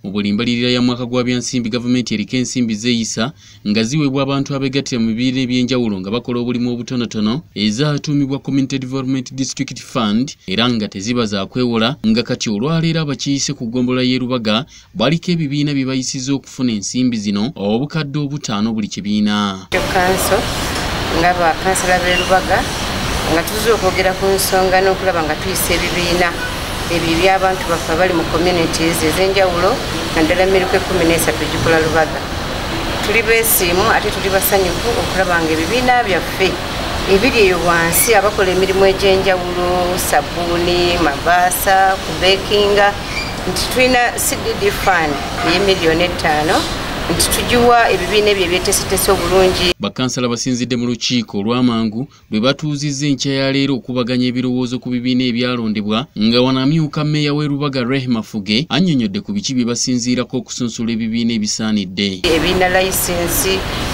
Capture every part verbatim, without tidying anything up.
mu bulimbalirira ya mwaka gwa byansimbi gavumenti eriko ensimbi zeeyisa nga ziweebwa abantu abeegattira mu bibiina eby'enjawulo nga bakola obulimu obutonotono ezaatuumibwa Community Development District Fund era nga teziba za kwewola nga kati olwaleero abakiise ku ggombolola y'e Rubaga baliko ebibiina bye bayisizza okufuna ensimbi zino obukadde obutaano buli kibiina. Nga bakansala b'e Rubaga nga tuze okwogera ku nsonga n'okulaba nga tuyisa ebibiina ebyo by'abantu baffe abali mu communities ez'enjawulo naddala emiruka ekkumi n'esatu gikola Rubaga. Tuli beesiimu ate tuli basanyufu okulaba nga ebibiina byaffe ebiri eyo wansi abakola emirimu egy'enjawulo sabbuuni mabaasa kubeekinga nti tulina C D D fund ey'emiliyoni ettaano nti tugiwa ebibiina ebyo ebyeteeseteese obulungi. Bakansala basinzidde mu lukiiko olw'amangu lwe batuuzizza enkya ya leero okubaganya ebirowoozo ku bibiina ebyalondebwa nga wanamyuka mmeeya w'e Rubaga Rehema Fuge annyonnyodde ku biki bye basinziirako okusunsula ebibiina ebisaanidde. Ebirina layisensi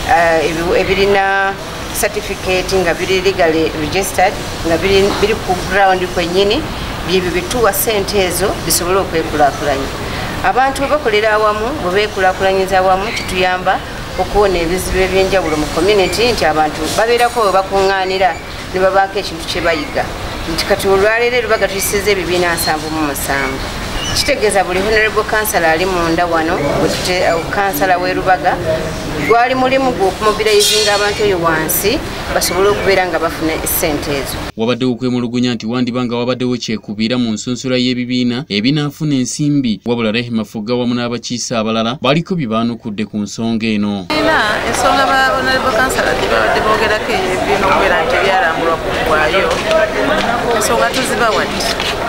ebirina certificate nga biri legally registered nga biri ku ground kwennyini byebyo bituwa ssente ezo bisobole okwekulaakulanya. Abantu bakolera awamu bwe beekulaakulanyiza awamu kituyamba okuwona ebizibu eby'enjawulo mu community nti abantu babeerako we bakuŋŋaanira ne babaako ekintu kye bayiga nti kati olwaleero e Rubaga tuyisizza ebibiina nsanvu mu musanvu. Kitegeeza buli honorable kansala ali munda wano kansala w'e Rubaga gwali mulimu gw'okumobilizinga abantu eyo wansi basobole okubeera nga bafuna ssente ezo. Wabaddewo okwemulugunya nti wandibanga wabaddewo kyekubiira mu nsunsula y'ebibiina ebinaafuna ensimbi wabula Rehema Fuga wamu n'abakiise abalala baliko bye baanukudde ku nsonga eno. Ensonga ba honorable kansala tebabadde boogerako ebibiina okubeera nti byalambulwa kuggwayo ensonga tuzibawa ddi.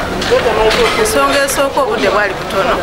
Ensonga esooka obudde bwali butono,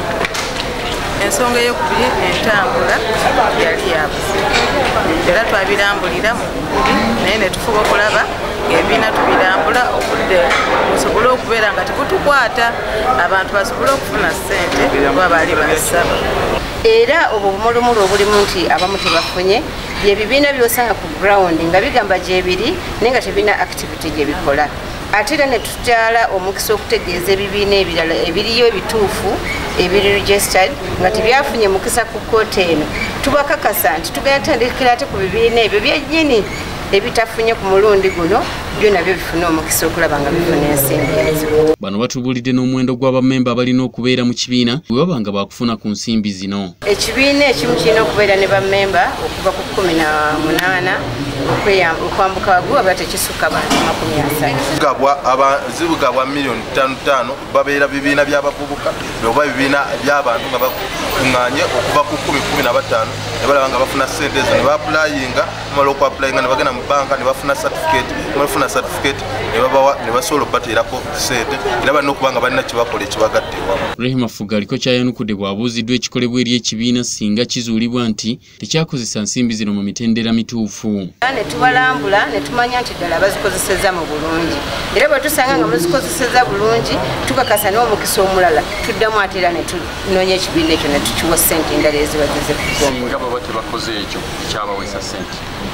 ensonga ey'okubiri entambula yali yabuze era twabirambulira mu ggulu naye ne tufuba okulaba ng'ebibiina tubirambula obudde busobole okubeera nga tebutukwata abantu basobole okufuna ssente kuba baali basaba. Era obwo bumulumulu obulimu nti abamu tebafunye byebibiina by'osanga ku ground nga bigamba gyebiri naye nga tebirina activity gye bikola. Ate era ne tukyala omukisa okutegeeza ebibiina ebirala ebiriyo ebituufu ebiri registered nga tebyafunye mukisa ku kkooti eno tubakakasa nti tugenda tandikira ate ku bibiina ebyo byennyini ebitafunye ku mulundi guno byo nabyo bifuna omukisa okulaba nga bifuna ensimbi ezo. Bano batubuulidde n'omuwendo gw'abamemba abalina okubeera mu kibiina bwe baba nga baakufuna ku nsimbi zino. Ekibiina ekimu kirina okubeera ne bammemba okuva ku kkumi na munaana okwambuka waggulu aba tekisukka bantu makumi asatu. Zibugabwa miliyoni ttaano ttaano babeera bibiina by'abavubuka oba bibiina by'abantu nga bakuŋŋaanye okuva ku kkumi kkumi na bataano ne balaba nga bafuna ssente ezo ne baapulayinga mala okuapulayinga ne bagenda mu banka ne bafuna certificate bafuna certificate ne babawa ne basobola okubateerako ssente era balina okuba nga balina kyebakola ekibagadde ewamu. Rehema Fuga aliko kyayanukudde bw'abuuziddwa ekikolebwa eri ekibiina singa kizuulibwa nti tekyakozesa nsimbi zino mu mitendera mituufu. Ne tubalambula ne tumanya nti ddala bazikozesezza mu bulungi era bwe tusanga nga bazikozesezza bulungi tukakasa n'omukisa omulala tuddamu ate era ne tunoonya ekibiina ekyo ne tukiwa ssente endala eziba zize kugongo. Nga baba tebakoze ekyo kyabawesa ssente.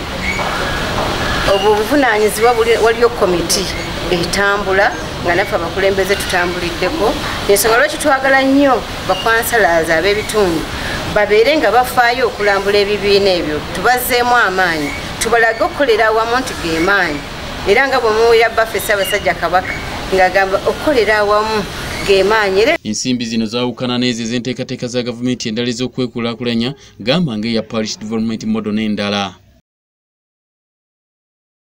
Obwo obuvunaanyizibwa waliyo komiti etambula nga naffe abakulembeze tutambuliddeko. Ensonga lwaki twagala nnyo bakwansalaza ab'ebitundu babeere nga bafaayo okulambula ebibiina ebyo tubazzeemu amaanyi tubalage okukolera awamu nti ge maanyi era nga bwe muwulira baffe Ssaabasajja Kabaka ng'agamba okukolera awamu ge maanyi. Ensimbi zino zaawukana n'ezo ez'enteekateeka za gavumenti endala ez'okwekulaakulanya gamba ng'eya parish development model n'endala.